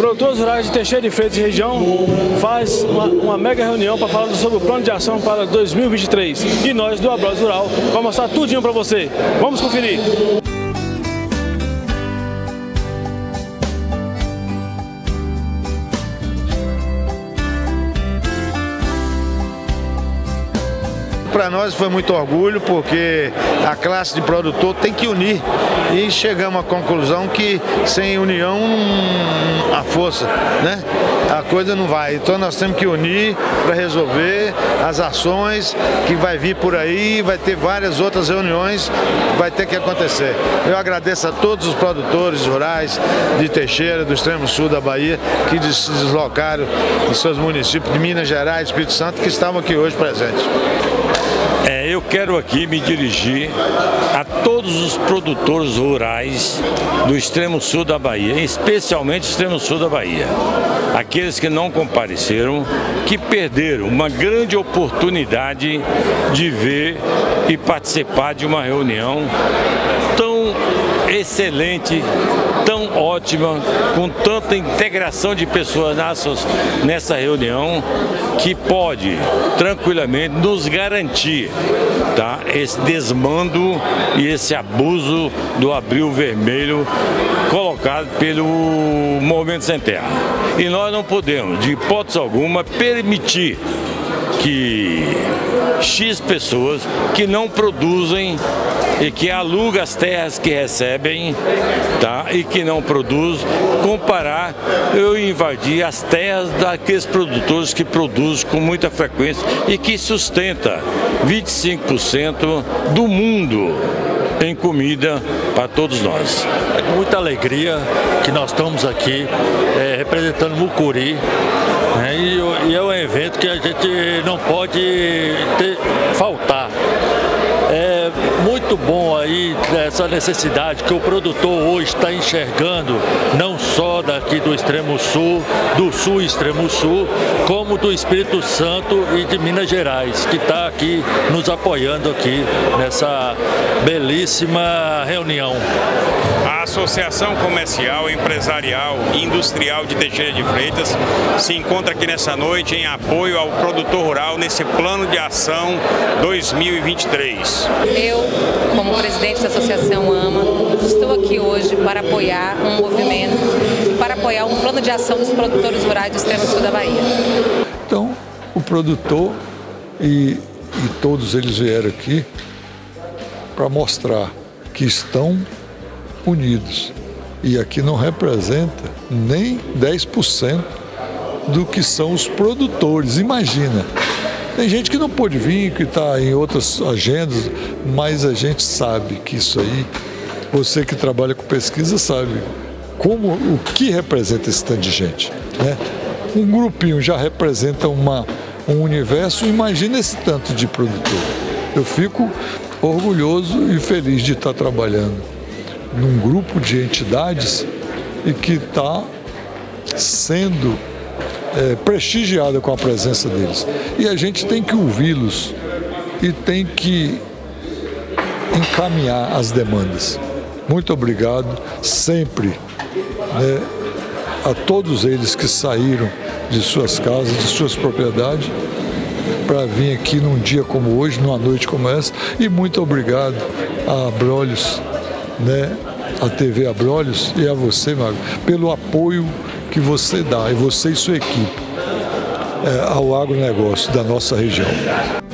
Produtores rurais de Teixeira de Freitas e região faz uma mega reunião para falar sobre o plano de ação para 2023. E nós do Abrolhos Rural vamos mostrar tudinho para você. Vamos conferir. Para nós foi muito orgulho, porque a classe de produtor tem que unir e chegamos à conclusão que sem união a força, né? A coisa não vai. Então nós temos que unir para resolver as ações que vai vir por aí, vai ter várias outras reuniões que vai ter que acontecer. Eu agradeço a todos os produtores rurais de Teixeira, do extremo sul da Bahia, que se deslocaram em seus municípios de Minas Gerais, Espírito Santo, que estavam aqui hoje presentes. Eu quero aqui me dirigir a todos os produtores rurais do extremo sul da Bahia, especialmente extremo sul da Bahia. Aqueles que não compareceram, que perderam uma grande oportunidade de ver e participar de uma reunião tão excelente, tão ótima, com tanta integração de pessoas nessa reunião, que pode tranquilamente nos garantir, tá, esse desmando e esse abuso do abril vermelho colocado pelo Movimento Sem Terra. E nós não podemos, de hipótese alguma, permitir que X pessoas que não produzem e que alugam as terras que recebem, tá, e que não produzem, comparar ou invadir as terras daqueles produtores que produzem com muita frequência e que sustenta 25% do mundo em comida para todos nós. É com muita alegria que nós estamos aqui representando Mucuri, né, e é um evento que a gente não pode faltar. É muito bom aí essa necessidade que o produtor hoje está enxergando, não só daqui do extremo sul, do sul e extremo sul, como do Espírito Santo e de Minas Gerais, que está aqui nos apoiando aqui nessa belíssima reunião. A Associação Comercial, Empresarial e Industrial de Teixeira de Freitas se encontra aqui nessa noite em apoio ao produtor rural nesse plano de ação 2023. Eu, como presidente da Associação AMA, estou aqui hoje para apoiar um movimento, para apoiar um plano de ação dos produtores rurais do extremo sul da Bahia. Então, o produtor e todos eles vieram aqui para mostrar que estão unidos. E aqui não representa nem 10% do que são os produtores. Imagina, tem gente que não pôde vir, que está em outras agendas, mas a gente sabe que isso aí, você que trabalha com pesquisa sabe o que representa esse tanto de gente, né? Um grupinho já representa um universo, imagina esse tanto de produtor. Eu fico orgulhoso e feliz de estar trabalhando num grupo de entidades e que está sendo prestigiada com a presença deles. E a gente tem que ouvi-los e tem que encaminhar as demandas. Muito obrigado sempre, né, a todos eles que saíram de suas casas, de suas propriedades, para vir aqui num dia como hoje, numa noite como essa. E muito obrigado a Abrolhos, né, a TV Abrolhos e a você, Mago, pelo apoio que você dá, e você e sua equipe, ao agronegócio da nossa região.